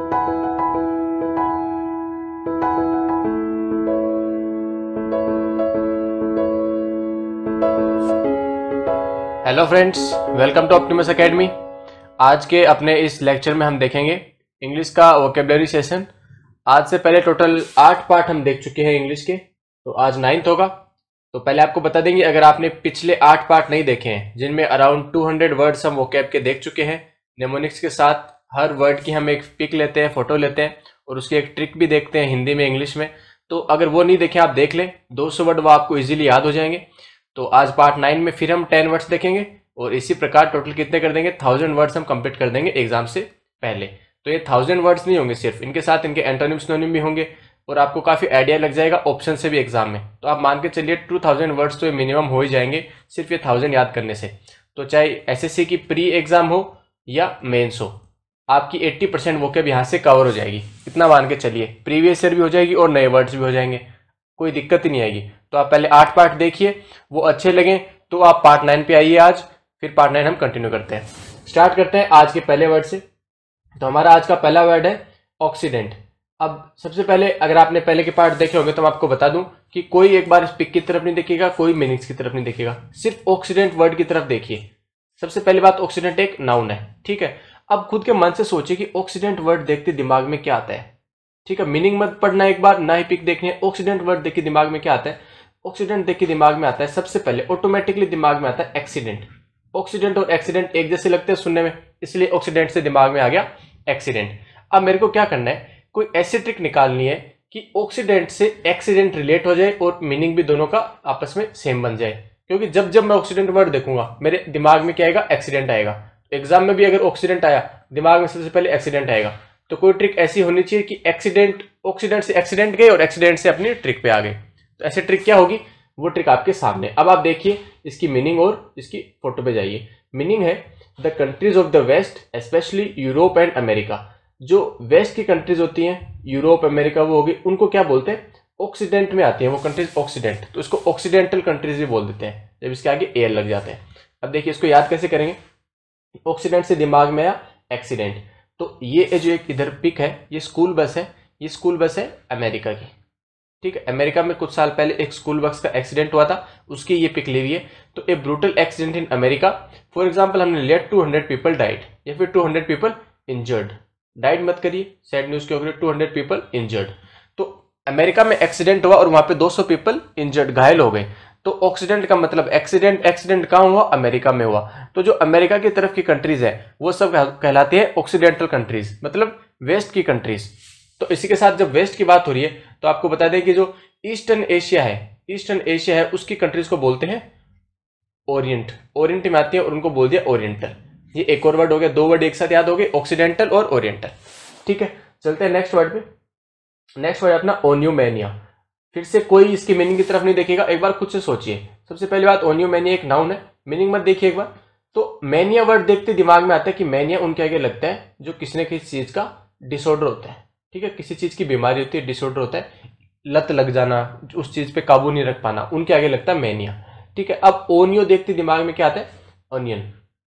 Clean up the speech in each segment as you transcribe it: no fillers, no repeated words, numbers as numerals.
Hello friends, welcome to Optimus Academy. आज के अपने इस लेक्चर में हम देखेंगे इंग्लिश का वोकेबलरी सेशन। आज से पहले टोटल 8 पार्ट हम देख चुके हैं इंग्लिश के, तो आज 9th होगा। तो पहले आपको बता देंगे, अगर आपने पिछले 8 पार्ट नहीं देखे हैं जिनमें अराउंड 200 वर्ड्स हम वोकैब के देख चुके हैं नेमोनिक्स के साथ, हर वर्ड की हम एक पिक लेते हैं, फोटो लेते हैं और उसकी एक ट्रिक भी देखते हैं हिंदी में, इंग्लिश में। तो अगर वो नहीं देखें आप देख लें, 200 वर्ड वो आपको इजीली याद हो जाएंगे। तो आज पार्ट 9 में फिर हम 10 वर्ड्स देखेंगे और इसी प्रकार टोटल कितने कर देंगे, 1000 वर्ड्स हम कंप्लीट कर देंगे एग्जाम से पहले। तो ये 1000 वर्ड्स नहीं होंगे सिर्फ, इनके साथ इनके एंटोनिम सिनोनिम भी होंगे और आपको काफी आइडिया लग जाएगा ऑप्शन से भी एग्जाम में। तो आप मान के चलिए 2000 वर्ड्स तो ये मिनिमम हो ही जाएंगे सिर्फ ये 1000 याद करने से। तो चाहे एसएससी की प्री एग्जाम हो या मेंस हो, आपकी 80% वोकैब यहाँ से कवर हो जाएगी, इतना मान के चलिए। प्रीवियस ईयर भी हो जाएगी और नए वर्ड्स भी हो जाएंगे, कोई दिक्कत ही नहीं आएगी। तो आप पहले 8 पार्ट देखिए, वो अच्छे लगे तो आप पार्ट 9 पे आइए आज, फिर पार्ट 9 हम कंटिन्यू करते हैं। स्टार्ट करते हैं आज के पहले वर्ड से। तो हमारा आज का पहला वर्ड है ऑक्सीडेंट। अब सबसे पहले अगर आपने पहले के पार्ट देखे होंगे तो मैं आपको बता दूं कि कोई एक बार इस पिक की तरफ नहीं देखेगा, कोई मीनिंग्स की तरफ नहीं देखेगा, सिर्फ ऑक्सीडेंट वर्ड की तरफ देखिए। सबसे पहली बात, ऑक्सीडेंट एक नाउन है, ठीक है। अब खुद के मन से सोचिए कि ऑक्सीडेंट वर्ड देखते दिमाग में क्या आता है, ठीक है। मीनिंग मत पढ़ना एक बार, ना ही पिक देखनी है। ऑक्सीडेंट वर्ड देख के दिमाग में क्या आता है, ऑक्सीडेंट देख के दिमाग में आता है सबसे पहले ऑटोमेटिकली दिमाग में आता है एक्सीडेंट। ऑक्सीडेंट और एक्सीडेंट एक जैसे लगते हैं सुनने में, इसलिए ऑक्सीडेंट से दिमाग में आ गया एक्सीडेंट। अब मेरे को क्या करना है, कोई ऐसी ट्रिक निकालनी है कि ऑक्सीडेंट से एक्सीडेंट रिलेट हो जाए और मीनिंग भी दोनों का आपस में सेम बन जाए। क्योंकि जब जब मैं ऑक्सीडेंट वर्ड देखूंगा मेरे दिमाग में क्या आएगा, एक्सीडेंट आएगा। एग्जाम में भी अगर ऑक्सीडेंट आया दिमाग में सबसे पहले एक्सीडेंट आएगा। तो कोई ट्रिक ऐसी होनी चाहिए कि एक्सीडेंट, ऑक्सीडेंट से एक्सीडेंट गए और एक्सीडेंट से अपनी ट्रिक पे आ गए। तो ऐसे ट्रिक क्या होगी, वो ट्रिक आपके सामने। अब आप देखिए इसकी मीनिंग और इसकी फोटो पे जाइए। मीनिंग है the countries of the west specially Europe and America. जो वेस्ट की कंट्रीज होती हैं, यूरोप अमेरिका वो होगी, उनको क्या बोलते हैं, ऑक्सीडेंट में आती है वो कंट्रीज, ऑक्सीडेंट। तो इसको ऑक्सीडेंटल कंट्रीज भी बोल देते हैं जब इसके आगे एयर लग जाते हैं। अब देखिए इसको याद कैसे करेंगे, ऑक्सीडेंट से दिमाग में आया एक्सीडेंट। तो ये जो एक इधर पिक है, ये स्कूल बस है, ये स्कूल बस है अमेरिका की, ठीक है। अमेरिका में कुछ साल पहले एक स्कूल बस का एक्सीडेंट हुआ था, उसकी ये पिक ली हुई है। तो a brutal accident in America, for example हमने लिया 200 पीपल डाइड या फिर 200 पीपल इंजर्ड। डाइड मत करिए, सैड न्यूज के ऊपर 200 पीपल इंजर्ड। तो अमेरिका में एक्सीडेंट हुआ और वहां पे 200 पीपल इंजर्ड, घायल हो गए। तो ऑक्सीडेंट का मतलब एक्सीडेंट, एक्सीडेंट कहां हुआ, अमेरिका में हुआ। तो जो अमेरिका की तरफ की कंट्रीज है वो सब कहलाती है ऑक्सीडेंटल कंट्रीज, मतलब वेस्ट की कंट्रीज। तो इसी के साथ जब वेस्ट की बात हो रही है तो आपको बता दें कि जो ईस्टर्न एशिया है, ईस्टर्न एशिया है उसकी कंट्रीज को बोलते हैं ओरिएंट। ओरिएंट में आती है और उनको बोल दिया ओरिएंटल। ये एक और वर्ड हो गया, 2 वर्ड एक साथ याद हो गए, ऑक्सीडेंटल और ओरिएंटल, ठीक है। चलते हैं नेक्स्ट वर्ड पे। नेक्स्ट वर्ड अपना ओन्यूमेनिया। फिर से कोई इसकी मीनिंग की तरफ नहीं देखेगा, एक बार खुद से सोचिए। सबसे पहली बात, ओन्यूमेनिया एक नाउन है, मीनिंग मत देखिए एक बार। तो मैनिया वर्ड देखते दिमाग में आता है कि मैनिया उनके आगे लगता है जो किसी न किसी चीज का डिसऑर्डर होता है, ठीक है। किसी चीज की बीमारी होती है, डिसऑर्डर होता है, लत लग जाना, उस चीज पे काबू नहीं रख पाना, उनके आगे लगता है मैनिया, ठीक है। अब ओनियो देखते दिमाग में क्या आता है, ऑनियन।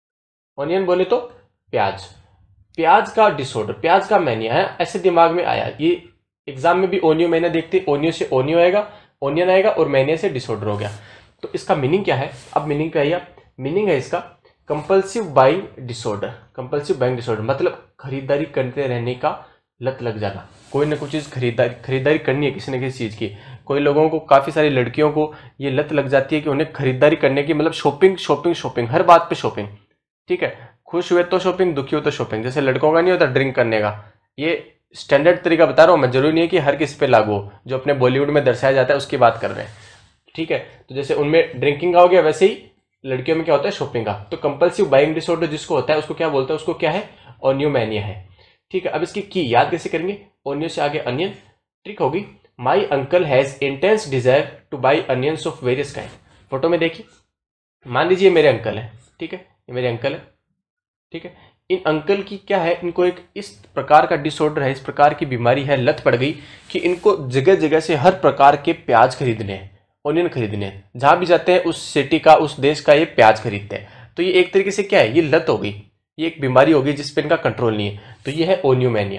ऑनियन बोले तो प्याज, प्याज का डिसऑर्डर, प्याज का मैनिया है, ऐसे दिमाग में आया। ये एग्जाम में भी ओनियो मैनिया देखते, ओनियो से ओनियो आएगा, ओनियन आएगा और मैनिया से डिसऑर्डर हो गया। तो इसका मीनिंग क्या है, अब मीनिंग पे आइए। मीनिंग है इसका compulsive buying disorder. Compulsive buying disorder मतलब खरीदारी करते रहने का लत लग जाना, कोई ना कोई चीज खरीदारी करनी है किसी न किसी चीज की। कोई लोगों को, काफी सारी लड़कियों को ये लत लग जाती है कि उन्हें खरीदारी करने की, मतलब शॉपिंग शॉपिंग शॉपिंग, हर बात पे शॉपिंग, ठीक है। खुश हुए तो शॉपिंग, दुखी हो तो शॉपिंग। जैसे लड़कों का नहीं होता ड्रिंक करने का, ये स्टैंडर्ड तरीका बता रहा हूँ मैं, जरूरी नहीं है कि हर किसी पे लागू हो, जो अपने बॉलीवुड में दर्शाया जाता है उसकी बात कर रहे हैं, ठीक है। तो जैसे उनमें ड्रिंकिंग का हो गया, वैसे ही लड़कियों में क्या होता है, शॉपिंग का। तो कंपल्सिव बाइंग डिसऑर्डर जिसको होता है उसको क्या बोलते हैं, उसको क्या है, ओन्यूमेनिया है, ठीक है। अब इसकी की याद कैसे करेंगे, ओनियो से आगे अनियन। ट्रिक होगी, my uncle has intense desire to buy onions of various kind. Photo में देखिए, मान लीजिए मेरे अंकल है, ठीक है, ये मेरे अंकल है, ठीक है। इन अंकल की क्या है, इनको एक इस प्रकार का डिसऑर्डर है, इस प्रकार की बीमारी है, लत पड़ गई कि इनको जगह जगह से हर प्रकार के प्याज खरीदने हैं, ओनियन खरीदने हैं। जहां भी जाते हैं उस सिटी का, उस देश का ये प्याज खरीदते हैं। तो ये एक तरीके से क्या है, ये लत हो गई, ये एक बीमारी होगी जिस पे इनका कंट्रोल नहीं है। तो ये है ओन्यूमेनिया,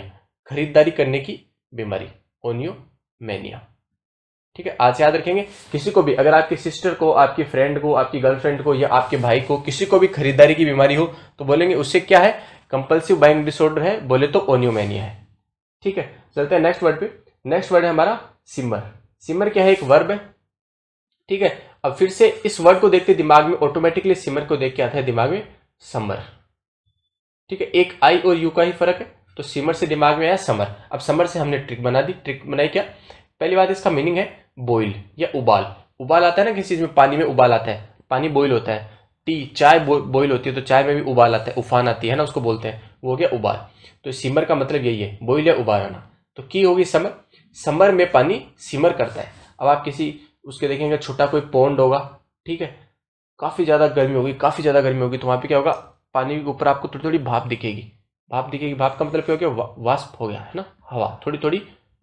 खरीदारी करने की बीमारी, ओनियोमेनिया। ठीक है, आज याद रखेंगे। किसी को भी, अगर आपकी सिस्टर को, आपकी फ्रेंड को, आपकी गर्लफ्रेंड को या आपके भाई को, किसी को भी खरीदारी की बीमारी हो तो बोलेंगे उससे क्या है, कंपल्सिव बाइंग डिसऑर्डर है, बोले तो ओनियोमेनिया है। ठीक है, चलते हैं नेक्स्ट वर्ड पे। नेक्स्ट वर्ड है हमारा सिमर। सिमर क्या है, एक वर्ब है। ठीक है, अब फिर से इस वर्ड को देखते दिमाग में ऑटोमेटिकली सिमर को देख के आता है दिमाग में समर। ठीक है, एक आई और यू का ही फर्क है, तो सिमर से दिमाग में आया समर। अब समर से हमने ट्रिक बना दी। ट्रिक बनाई क्या, पहली बात इसका मीनिंग है बॉइल या उबाल। उबाल आता है ना किसी चीज में, पानी में उबाल आता है, पानी बॉइल होता है। टी, चाय बॉइल होती है तो चाय में भी उबाल आता है, उफान आती है ना, उसको बोलते हैं, वो हो गया उबाल। तो सिमर का मतलब यही है, बॉइल या उबाल आना। तो की होगी समर, समर में पानी सिमर करता है। अब आप किसी उसके देखेंगे छोटा कोई पॉन्ड होगा, ठीक है, काफी ज्यादा गर्मी होगी, काफी ज्यादा गर्मी होगी, तो वहां पे क्या होगा, पानी के ऊपर आपको थोड़ी थोड़ी भाप दिखेगी। भाप दिखेगी, भाप का मतलब क्या हो गया, वाष्प हो गया है ना, हवा, थोड़ी थोड़ी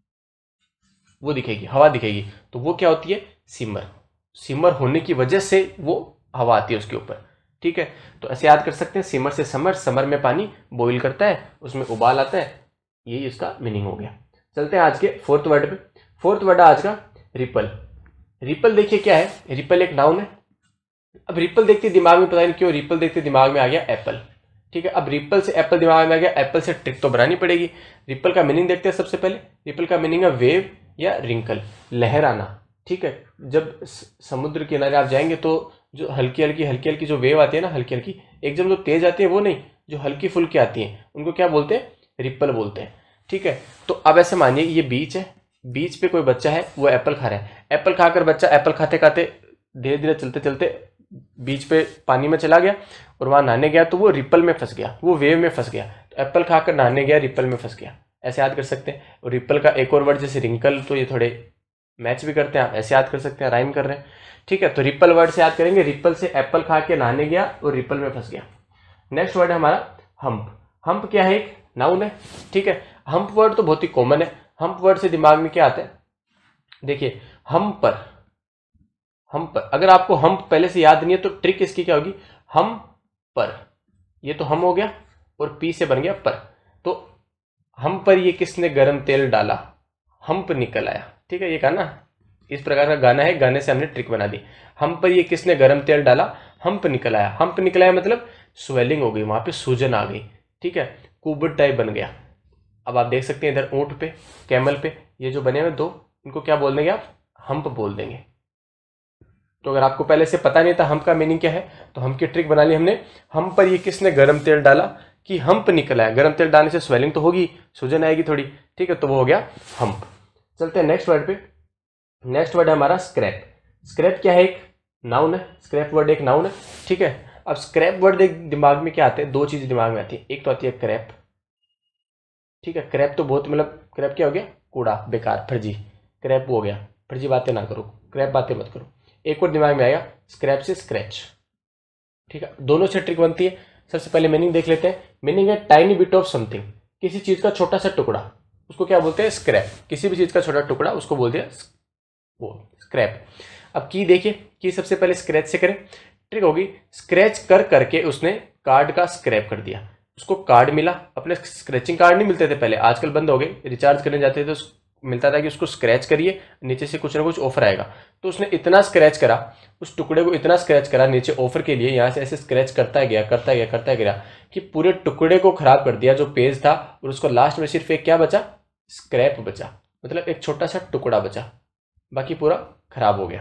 वो दिखेगी, हवा दिखेगी, तो वो क्या होती है, सिमर। सिमर होने की वजह से वो हवा आती है उसके ऊपर। ठीक है, तो ऐसे याद कर सकते हैं, सिमर से समर, समर में पानी बॉइल करता है, उसमें उबाल आता है, यही इसका मीनिंग हो गया। चलते हैं आज के फोर्थ वर्ड पे। फोर्थ वर्ड है आज का रिपल। रिपल देखिए क्या है, रिपल एक नाउन है। अब रिपल देखते दिमाग में, पता नहीं क्यों रिपल देखते दिमाग में आ गया एप्पल। ठीक है, अब रिपल से एप्पल दिमाग में आ गया, एप्पल से ट्रिक तो बनानी पड़ेगी। रिपल का मीनिंग देखते हैं सबसे पहले। रिपल का मीनिंग है वेव या रिंकल, लहराना। ठीक है, जब समुद्र किनारे आप जाएंगे तो जो हल्की हल्की जो वेव आती है ना, हल्की हल्की, एकदम जो तेज आती है वो नहीं, जो हल्की फुल्की आती है, उनको क्या बोलते हैं, रिपल बोलते हैं। ठीक है, तो अब ऐसे मानिए ये बीच है, बीच पे कोई बच्चा है, वो एप्पल खा रहा है। एप्पल खाकर बच्चा एप्पल खाते खाते धीरे धीरे चलते चलते बीच पे पानी में चला गया और वहां नहाने गया, तो वो रिपल में फंस गया, वो वेव में फंस गया। तो एप्पल खाकर नहाने गया, रिपल में फंस गया, ऐसे याद कर सकते हैं। और रिपल का एक और वर्ड जैसे रिंकल, तो ये थोड़े मैच भी करते हैं, आप ऐसे याद कर सकते हैं, राइम कर रहे हैं। ठीक है, तो रिपल वर्ड से याद करेंगे, रिपल से एप्पल खा के नहाने गया और रिपल में फंस गया। नेक्स्ट वर्ड है हमारा हम्प। हम्प क्या है, एक नाउन है। ठीक है, हम्प वर्ड तो बहुत ही कॉमन है। हम्प वर्ड से दिमाग में क्या आता है, देखिए हम पर, हम पर, अगर आपको हम्प पहले से याद नहीं है तो ट्रिक इसकी क्या होगी, हम पर, ये तो हम हो गया और पी से बन गया पर, तो हम पर ये किसने गरम तेल डाला, हम्प निकल आया। ठीक है, ये गाना इस प्रकार का गाना है, गाने से हमने ट्रिक बना दी। हम पर ये किसने गरम तेल डाला, हम्प निकल आया। हम्प निकल आया मतलब स्वेलिंग हो गई, वहां पे सूजन आ गई। ठीक है, कुबड़ टाइप बन गया। अब आप देख सकते हैं इधर ऊंट पे, कैमल पे, ये जो बने हुए दो, इनको क्या बोल देंगे आप, हम्प बोल देंगे। तो अगर आपको पहले से पता नहीं था हम्प का मीनिंग क्या है, तो हम्प की ट्रिक बना ली हमने। हम पर ये किसने गरम तेल डाला कि हम्प निकल आया। गरम तेल डालने से स्वेलिंग तो होगी, सूजन आएगी थोड़ी। ठीक है, तो वो हो गया हम्प। चलते हैं नेक्स्ट वर्ड पे। नेक्स्ट वर्ड है हमारा स्क्रैप। स्क्रैप क्या है, एक नाउन है। स्क्रैप वर्ड एक नाउन है। ठीक है, अब स्क्रैप वर्ड दिमाग में क्या आते हैं, दो चीजें दिमाग में आती है। एक तो आती है क्रैप। ठीक है, क्रैप तो बहुत, मतलब क्रैप क्या हो गया, कूड़ा, बेकार, फर्जी। क्रैप हो गया, फर्जी बातें ना करो, क्रैप बातें मत करो। एक और दिमाग में आएगा स्क्रैप से स्क्रैच। ठीक है, दोनों से ट्रिक बनती है। सबसे पहले मीनिंग देख लेते हैं। मीनिंग है टाइनी बिट ऑफ समथिंग, किसी चीज का छोटा सा टुकड़ा, उसको क्या बोलते हैं, स्क्रैप। किसी भी चीज का छोटा टुकड़ा, उसको बोलते हैं वो स्क्रैप। अब की देखिए, की सबसे पहले स्क्रैच से करें। ट्रिक होगी, स्क्रैच कर करके उसने कार्ड का स्क्रैप कर दिया। उसको कार्ड मिला, अपने स्क्रैचिंग कार्ड नहीं मिलते थे पहले, आजकल बंद हो गए, रिचार्ज करने जाते थे तो मिलता था कि उसको स्क्रैच करिए, नीचे से कुछ ना कुछ ऑफर आएगा। तो उसने इतना स्क्रैच करा, उस टुकड़े को इतना स्क्रैच करा नीचे ऑफर के लिए, यहाँ से ऐसे स्क्रैच करता गया करता गया करता गया कि पूरे टुकड़े को खराब कर दिया जो पेज था, और उसको लास्ट में सिर्फ एक क्या बचा, स्क्रैप बचा, मतलब एक छोटा सा टुकड़ा बचा, बाकी पूरा खराब हो गया।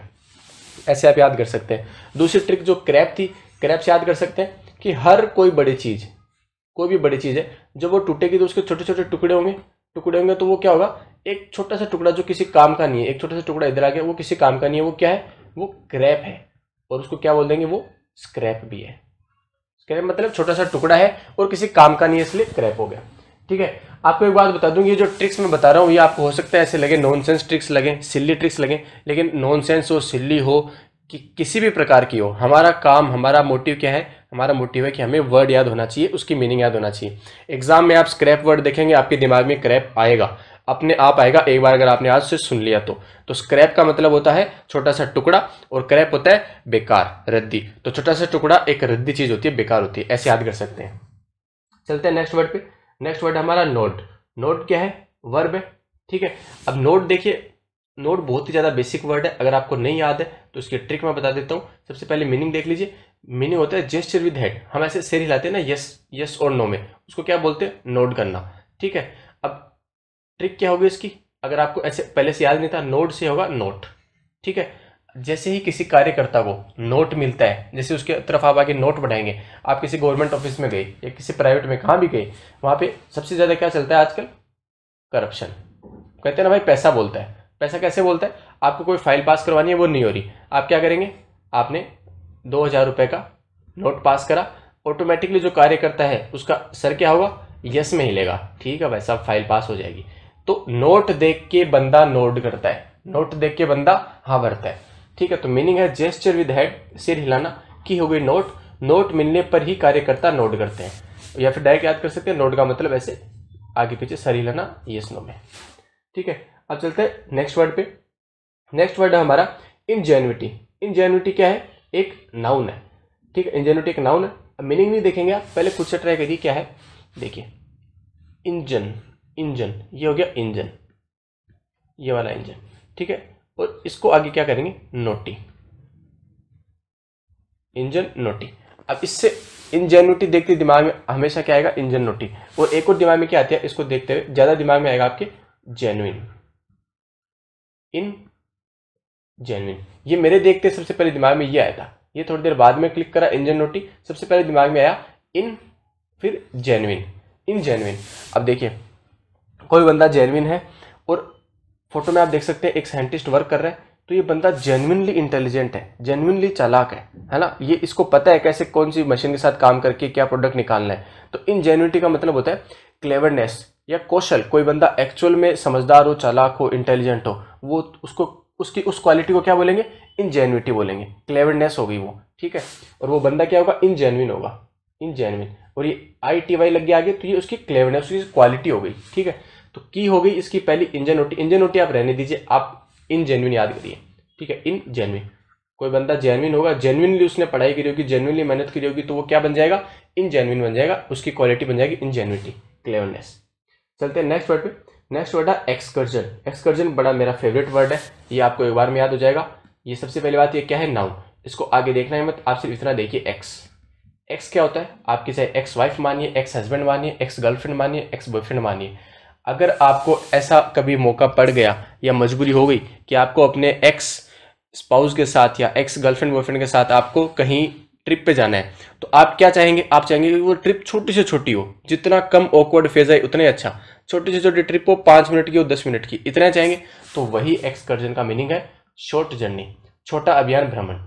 ऐसे आप याद कर सकते हैं। दूसरी ट्रिक जो क्रैप थी, क्रैप से याद कर सकते हैं कि हर कोई बड़ी चीज, कोई भी बड़ी चीज है, जब वो टूटेगी तो उसके छोटे छोटे टुकड़े होंगे, तो वो क्या होगा, एक छोटा सा टुकड़ा जो किसी काम का नहीं है, एक छोटा सा टुकड़ा इधर आ गया, वो किसी काम का नहीं है, वो क्या है, वो क्रैप है। और उसको क्या बोल देंगे, वो स्क्रैप भी है। स्क्रैप मतलब छोटा सा टुकड़ा है और किसी काम का नहीं है, इसलिए क्रैप हो गया। ठीक है, आपको एक बात बता दूं, ये जो ट्रिक्स मैं बता रहा हूँ, ये आपको हो सकता है ऐसे लगे नॉनसेंस ट्रिक्स लगे, सिल्ली ट्रिक्स लगे, लेकिन नॉनसेंस हो, सिल्ली हो, कि किसी भी प्रकार की हो, हमारा काम, हमारा मोटिव क्या है, हमारा मोटिव है कि हमें वर्ड याद होना चाहिए, उसकी मीनिंग याद होना चाहिए। एग्जाम में आप स्क्रैप वर्ड देखेंगे, आपके दिमाग में क्रैप आएगा, अपने आप आएगा, एक बार अगर आपने आज से सुन लिया तो स्क्रैप का मतलब होता है छोटा सा टुकड़ा, और क्रैप होता है बेकार, रद्दी। तो छोटा सा टुकड़ा एक रद्दी चीज होती है, बेकार होती है, ऐसे याद कर सकते हैं। चलते हैं नेक्स्ट वर्ड पे। नेक्स्ट वर्ड हमारा नोड। नोट क्या है? वर्ब है, ठीक है। अब नोट देखिए, नोट बहुत ही ज़्यादा बेसिक वर्ड है, अगर आपको नहीं याद है तो इसकी ट्रिक मैं बता देता हूँ। सबसे पहले मीनिंग देख लीजिए। मीनिंग होता है जेस्चर विद हेड, हम ऐसे सिर हिलाते हैं ना, यस यस और नो में, उसको क्या बोलते हैं? नोट करना, ठीक है। अब ट्रिक क्या होगी इसकी? अगर आपको ऐसे पहले से याद नहीं था, नोट से होगा नोट, ठीक है। जैसे ही किसी कार्यकर्ता को नोट मिलता है, जैसे उसके तरफ आप आके नोट बढ़ाएंगे, आप किसी गवर्नमेंट ऑफिस में गए या किसी प्राइवेट में कहाँ भी गए, वहाँ पे सबसे ज़्यादा क्या चलता है आजकल? करप्शन। कहते हैं ना भाई, पैसा बोलता है। पैसा कैसे बोलता है? आपको कोई फाइल पास करवानी है, वो नहीं हो रही, आप क्या करेंगे? आपने 2,000 रुपये का नोट पास करा, ऑटोमेटिकली जो कार्यकर्ता है उसका सर क्या होगा? यस में हिलेगा, ठीक है भाई साहब, फाइल पास हो जाएगी। तो नोट देख के बंदा नोट करता है, नोट देख के बंदा हाँ भरता है, ठीक है। तो मीनिंग है जेस्चर विद हेड, सिर हिलाना, की हो गई नोट। नोट मिलने पर ही कार्यकर्ता नोट करते हैं, या फिर डायरेक्ट याद कर सकते हैं, नोट का मतलब ऐसे आगे पीछे सर हिलाना, यस नो में, ठीक है। अब चलते हैं नेक्स्ट वर्ड पे। नेक्स्ट वर्ड है हमारा इनजेन्युइटी। इनजेन्युइटी क्या है? एक नाउन है, ठीक है। इनजेन्युइटी एक नाउन है। अब मीनिंग नहीं देखेंगे आप, पहले खुद से ट्राई करिए क्या है। देखिए, इंजन, इंजन ये हो गया इंजन, ये वाला इंजन, ठीक है। और इसको आगे क्या करेंगे? Naughty, engine naughty. अब इससे इनजेन्युइटी देखते दिमाग में हमेशा क्या आएगा? Engine naughty. और एक और दिमाग में क्या आती है, इसको देखते हुए ज्यादा दिमाग में आएगा आपके जेन्युइन, इन जेन्युइन। ये मेरे देखते सबसे पहले दिमाग में ये आया था, ये थोड़ी देर बाद में क्लिक करा इंजन नोटी, सबसे पहले दिमाग में आया इन, फिर जेन्युइन, इन जेन्युइन। अब देखिए, कोई बंदा जेन्युइन है और फोटो में आप देख सकते हैं एक साइंटिस्ट वर्क कर रहा है, तो ये बंदा जेन्युइनली इंटेलिजेंट है, जेन्युइनली चालाक है ना। ये इसको पता है कैसे कौन सी मशीन के साथ काम करके क्या प्रोडक्ट निकालना है। तो इन जेन्युइनिटी का मतलब होता है क्लेवरनेस या कौशल। कोई बंदा एक्चुअल में समझदार हो, चालाक हो, इंटेलिजेंट हो, वो उसको उसकी उस क्वालिटी को क्या बोलेंगे? इनजेन्युइटी बोलेंगे, क्लेवरनेस होगी वो, ठीक है। और वो बंदा क्या होगा? इनजेन्युइन होगा, इनजेन्युइन। और ये ITY लग गया आगे, तो ये उसकी क्लेवरनेस, उसकी क्वालिटी हो गई, ठीक है। तो की हो गई इसकी पहली इंजन नोटी आप रहने दीजिए, आप इनजेन्युइन याद करिए, ठीक है। इनजेन्युइन, कोई बंदा जेन्युइन होगा, जेन्युइनली उसने पढ़ाई करी होगी, जेन्युइनली मेहनत करी होगी, तो वो क्या बन जाएगा? इनजेन्युइन बन जाएगा, उसकी क्वालिटी बन जाएगी इनजेन्युइटी, क्लेवरनेस। चलते हैं नेक्स्ट वर्ड पे। नेक्स्ट वर्ड है एक्सकर्जन। एक्सकर्जन बड़ा मेरा फेवरेट वर्ड है, ये आपको एक बार में याद हो जाएगा। ये सबसे पहली बात, ये क्या है? नाउन। इसको आगे देखना है मत, आप सिर्फ इतना देखिए, एक्स। एक्स क्या होता है? आपकी चाहे एक्स वाइफ मानिए, एक्स हस्बैंड मानिए, एक्स गर्लफ्रेंड मानिए, एक्स बॉयफ्रेंड मानिए। अगर आपको ऐसा कभी मौका पड़ गया या मजबूरी हो गई कि आपको अपने एक्स स्पाउस के साथ या एक्स गर्लफ्रेंड बॉयफ्रेंड के साथ आपको कहीं ट्रिप पे जाना है, तो आप क्या चाहेंगे? आप चाहेंगे कि वो ट्रिप छोटी से छोटी हो, जितना कम ऑकवर्ड फेज है उतना ही अच्छा। छोटी से छोटी ट्रिप हो, 5 मिनट की हो, 10 मिनट की, इतना चाहेंगे। तो वही एक्सकर्जन का मीनिंग है, शॉर्ट जर्नी, छोटा अभियान भ्रमण।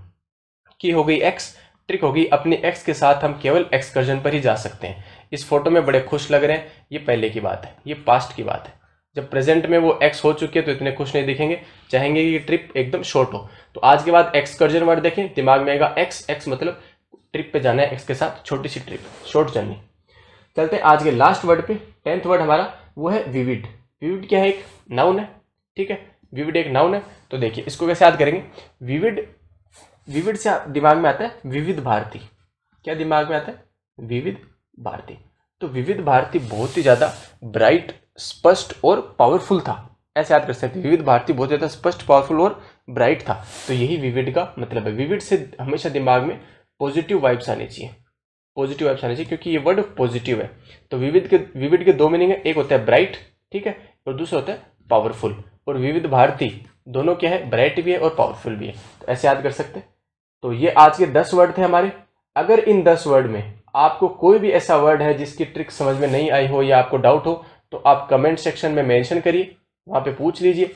की हो गई एक्स, ट्रिक होगी अपने एक्स के साथ हम केवल एक्सकर्जन पर ही जा सकते हैं। इस फोटो में बड़े खुश लग रहे हैं, ये पहले की बात है, ये पास्ट की बात है। जब प्रेजेंट में वो एक्स हो चुके हैं तो इतने खुश नहीं दिखेंगे, चाहेंगे कि ट्रिप एकदम शॉर्ट हो। तो आज के बाद एक्सकर्जन वर्ड देखें, दिमाग में आएगा एक्स। एक्स मतलब ट्रिप पे जाना है एक्स के साथ, छोटी सी ट्रिप, शॉर्ट जर्नी। चलते हैं आज के लास्ट वर्ड पे। 10th वर्ड हमारा वो है विविड। विविड क्या है? एक नाउन है, ठीक है। विविड एक नाउन है। तो देखिए इसको कैसे याद करेंगे? विविड, विविड से दिमाग में आता है विविध भारती। क्या दिमाग में आता है? विविध भारती। तो विविध भारती बहुत ही ज्यादा ब्राइट, स्पष्ट और पावरफुल था, ऐसे याद कर सकते हैं। विविध भारती बहुत ज्यादा स्पष्ट, पावरफुल और ब्राइट था। तो यही विविड का मतलब है। विविड से हमेशा दिमाग में पॉजिटिव वाइब्स आनी चाहिए, पॉजिटिव वाइब्स आनी चाहिए, क्योंकि ये वर्ड पॉजिटिव है। तो विविड के 2 मीनिंग है, एक होता है ब्राइट, ठीक है, और दूसरा होता है पावरफुल। और विविध भारती दोनों क्या है? ब्राइट भी है और पावरफुल भी है। तो ऐसे याद कर सकते हैं। तो ये आज के 10 वर्ड थे हमारे। अगर इन 10 वर्ड में आपको कोई भी ऐसा वर्ड है जिसकी ट्रिक समझ में नहीं आई हो या आपको डाउट हो, तो आप कमेंट सेक्शन में मेंशन करिए, वहां पे पूछ लीजिए।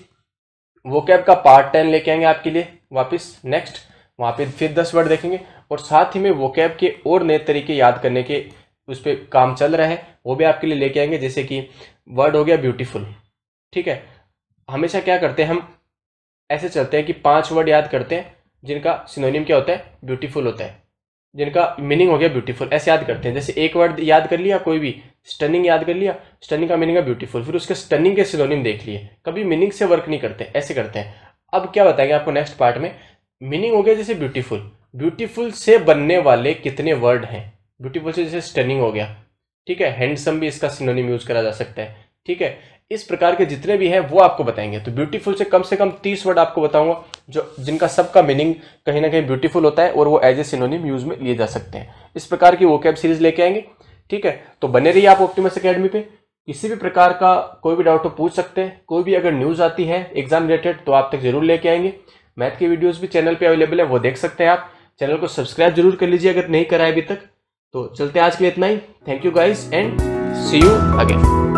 वोकैब का पार्ट 10 लेके आएंगे आपके लिए वापस नेक्स्ट, वहां पे फिर 10 वर्ड देखेंगे। और साथ ही में वोकैब के और नए तरीके याद करने के उस पर काम चल रहा है, वो भी आपके लिए लेके आएंगे। जैसे कि वर्ड हो गया ब्यूटीफुल, ठीक है। हमेशा क्या करते हैं हम, ऐसे चलते हैं कि 5 वर्ड याद करते हैं जिनका सिनोनिम क्या होता है? ब्यूटीफुल होता है, जिनका मीनिंग हो गया ब्यूटीफुल, ऐसे याद करते हैं। जैसे एक वर्ड याद कर लिया, कोई भी स्टनिंग याद कर लिया, स्टनिंग का मीनिंग है ब्यूटीफुल, फिर उसके स्टनिंग के सिनोनिम देख लिए। कभी मीनिंग से वर्क नहीं करते, ऐसे करते हैं। अब क्या बताएंगे आपको नेक्स्ट पार्ट में। मीनिंग हो गया जैसे ब्यूटीफुल, ब्यूटीफुल से बनने वाले कितने वर्ड हैं? ब्यूटीफुल से जैसे स्टनिंग हो गया, ठीक है। हैंडसम भी इसका सिनोनिम यूज करा जा सकता है, ठीक है। इस प्रकार के जितने भी हैं वो आपको बताएंगे। तो ब्यूटीफुल से कम 30 वर्ड आपको बताऊंगा जो जिनका सबका मीनिंग कहीं ना कहीं ब्यूटीफुल होता है और वो एज ए सिनोनिम यूज में लिए जा सकते हैं। इस प्रकार की वोकैब सीरीज लेके आएंगे, ठीक है। तो बने रहिए आप ऑप्टिमस एकेडमी पे। किसी भी प्रकार का कोई भी डाउट हो पूछ सकते हैं। कोई भी अगर न्यूज आती है एग्जाम रिलेटेड तो आप तक जरूर लेके आएंगे। मैथ की वीडियोस भी चैनल पे अवेलेबल है, वो देख सकते हैं आप। चैनल को सब्सक्राइब जरूर कर लीजिए अगर नहीं करा है अभी तक। तो चलते आज के लिए इतना ही। Thank you guys and see you again.